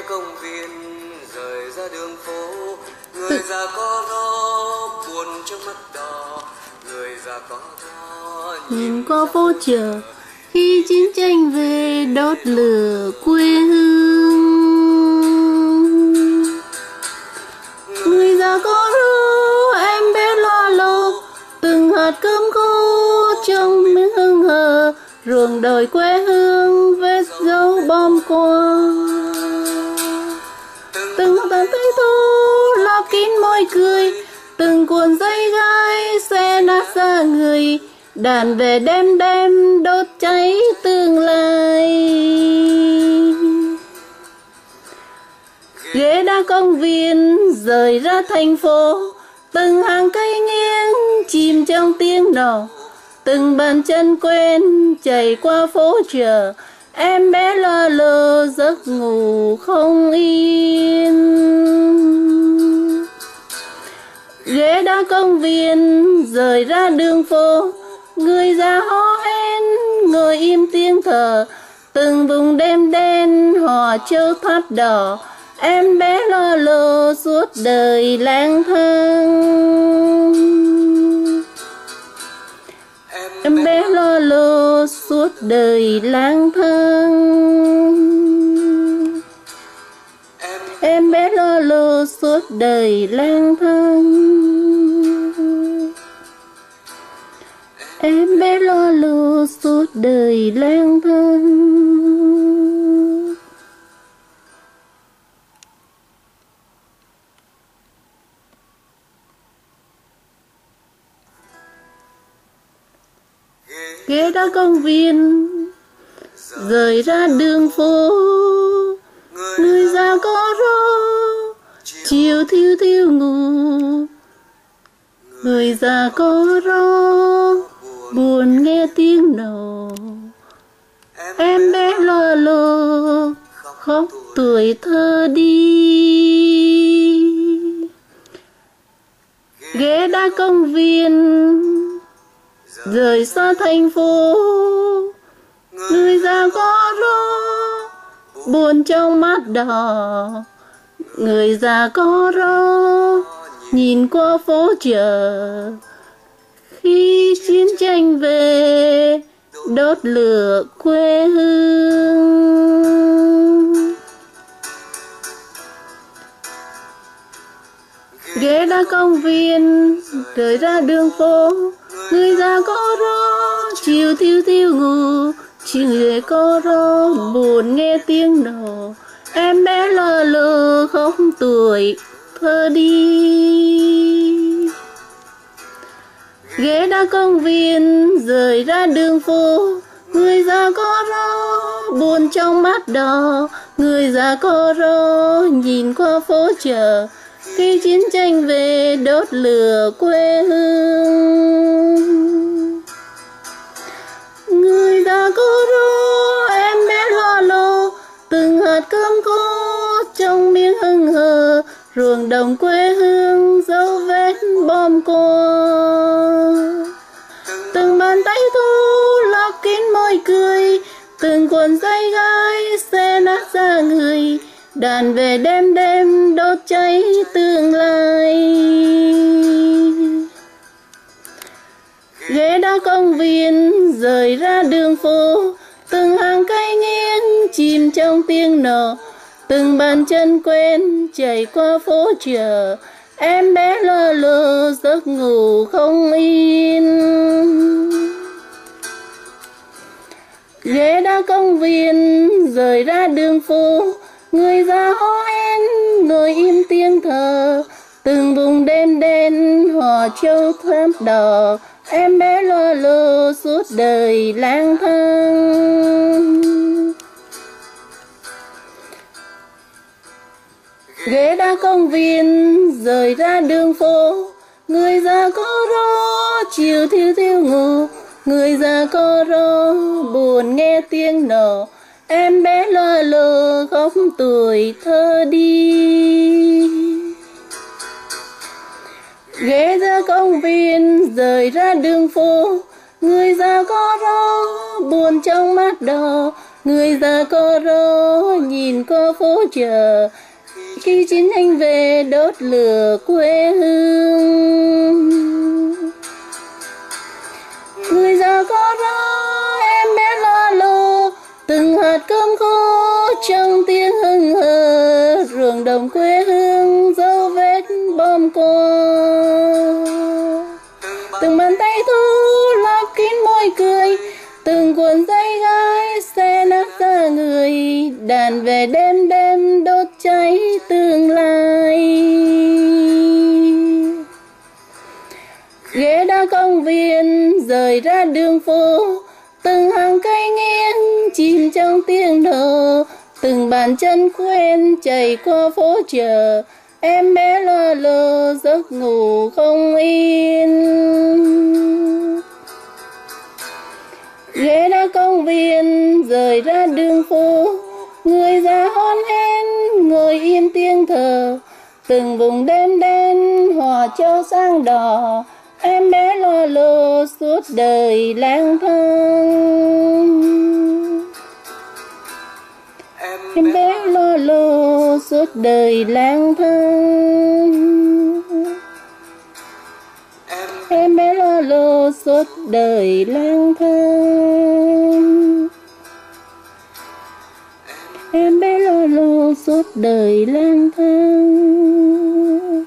ra công viên rời ra đường phố, người già có gió buồn trong mắt đỏ, người già có gió nhìn qua phố chợ khi chiến tranh về đốt lửa quê hương. Người già có ru em bé lo lô, từng hạt cơm khô trong miếng hương hờ, ruộng đồi quê hương vết dấu bom qua. Từng tàn tay thu lấp kín môi cười, từng cuộn dây gai xe nát ra người, đàn về đêm đêm đốt cháy tương lai. Ghế đá công viên rời ra thành phố, từng hàng cây nghiêng chìm trong tiếng nổ, từng bàn chân quên chạy qua phố chợ, em bé lo lơ giấc ngủ không yên. Ghế đá công viên rời ra đường phố, người già hò hét ngồi im tiếng thở, từng vùng đêm đen hò châu tháp đỏ, em bé lo lơ suốt đời lang thang. Em bé lo lơ suốt đời lang thang. Em bé lo lơ suốt đời lang thang. Em bé lo lơ suốt đời lang thang. Ghế đá công viên rời ra đường phố, người già có ró chiều thiêu thiêu ngủ, người già có ró buồn nghe tiếng nổ, em bé lo lơ khóc tuổi thơ đi. Ghế đá công viên rời xa thành phố, người già có ró buồn trong mắt đỏ, người già có ró nhìn qua phố chợ khi chiến tranh về đốt lửa quê hương. Ghế đá công viên rời ra đường phố, người già có ró chiều thiêu thiêu ngủ, người có ró buồn nghe tiếng nổ, em bé lo lơ khóc tuổi thơ đi. Ghế đá công viên rời ra đường phố, người già có ró buồn trong mắt đỏ, người già có ró nhìn qua phố chợ khi chiến tranh về đốt lửa quê hương. Người già có ró em bé lo lô, từng hạt cơm khô trong miếng hưng hờ, ruộng đồng quê hương dấu vết bom cồn. Từng bàn tay thu lấp kín môi cười, từng cuộn dây gai xe nát ra người, đàn về đêm đêm đốt cháy tương lai. Ghế đá công viên rời ra đường phố, từng hàng cây nghiêng chìm trong tiếng nổ, từng bàn chân quên chạy qua phố chợ, em bé lo lơ giấc ngủ không yên. Ghế đá công viên rời ra đường phố, người già hò hét ngồi im tiếng thở, từng vùng đêm đen hò châu tháp đỏ, em bé lo lơ suốt đời lang thang. Ghế đá công viên rời ra đường phố, người già có ró chiều thiêu thiêu ngủ, người già có ró buồn nghe tiếng nổ, em bé lo lơ khóc tuổi thơ đi. Ghế đá công viên rời ra đường phố, người già có ró buồn trong mắt đỏ, người già có rô nhìn qua phố chợ, khi chiến tranh về đốt lửa quê hương. Người già có rô em bé lo lô, từng hạt cơm khô trong tiếng hững hờ, ruộng đồng quê hương dấu vết bom cồn. Từng bàn tay thu lấp kín môi cười, từng cuộn dây gai xe nát ra người, đàn về đêm đêm đốt cháy tương lai. Ghế đá công viên rời ra đường phố, từng hàng cây nghiêng chìm trong tiếng nổ, từng bàn chân quen chạy qua phố chợ, em bé lo lơ giấc ngủ không yên. Ghế đá công viên rời ra đường phố, người già hon hén ngồi im tiếng thờ, từng vùng đêm đen hòa cho sáng đỏ, em bé lo lơ suốt đời lang thang. Em bé lo lơ suốt đời lang thang. Em bé lo lơ suốt đời lang thang. Em bé lo lơ suốt đời lang thang.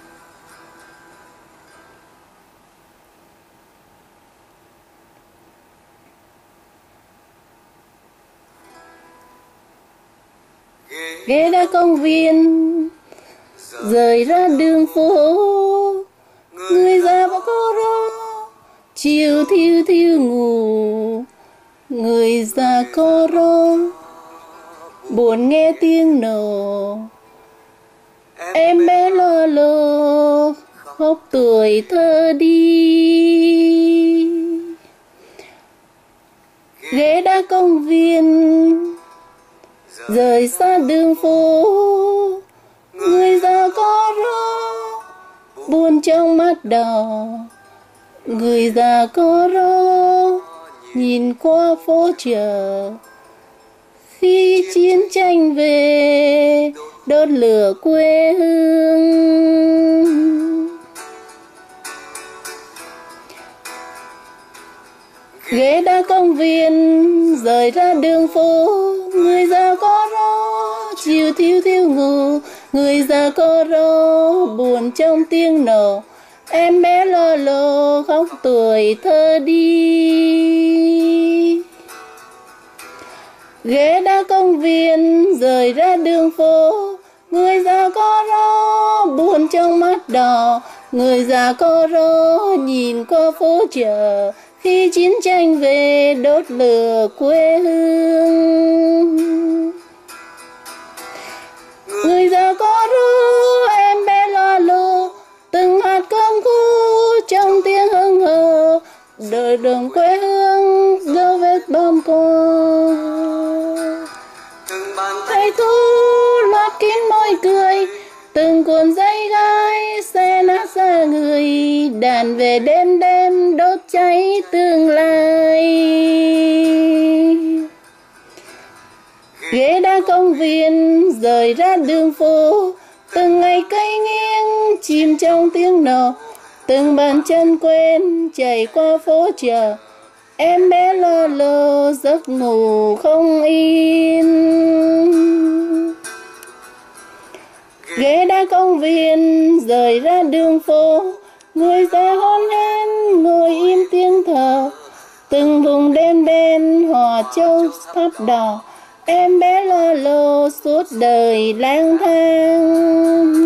Ghế đá công viên rời ra đường phố, người già và cô rô chiều thiêu thiêu ngủ. Người già cô rô buồn nghe tiếng nổ, em bé lo lơ khóc tuổi thơ đi. Ghế đá công viên rời xa đường phố, người già có rô buồn trong mắt đỏ. Người già có rô nhìn qua phố chợ, khi chiến tranh về đốt lửa quê hương. Ghế đá công viên rời ra đường phố, người già có rô chiều thiêu thiêu ngủ. Người già có rô buồn trong tiếng nổ, em bé lo lô khóc tuổi thơ đi. Ghế đá công viên rời ra đường phố, người già có rô buồn trong mắt đỏ. Người già có rô nhìn qua phố chợ, khi chiến tranh về đốt lửa quê hương. Người già có rô em bé lo lô, từng hạt cơm khô trong tiếng hững hờ, đời đồng quê hương dấu vết bom cồn. Thầy thu lót kín môi cười, từng cuộn dây gai xe nát ra người, đàn về đêm đêm đốt cháy tương lai. Ghế đá công viên rời ra đường phố, từng ngày cây nghiêng chìm trong tiếng nổ, từng bàn chân quen chạy qua phố chợ, em bé lo lơ giấc ngủ không yên. Ghế đá công viên rời ra đường phố, người già hon hén ngồi im tiếng thở, từng vùng đêm đen hòa châu thắp đỏ, em bé lo lơ suốt đời lang thang.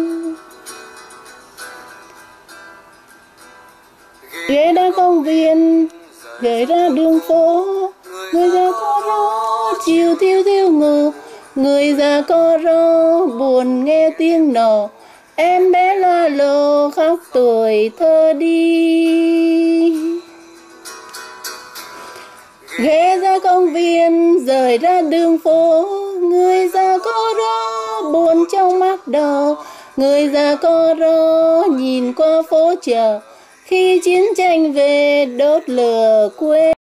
Ghế đá công viên rời ra đường phố, người già có rô chiều thiêu thiêu ngủ. Người già có rô buồn nghe tiếng nổ, em bé lo lô khóc tuổi thơ đi. Ghé ra công viên rời ra đường phố, người già có rô buồn trong mắt đỏ. Người già có rô nhìn qua phố chợ, khi chiến tranh về đốt lửa quê.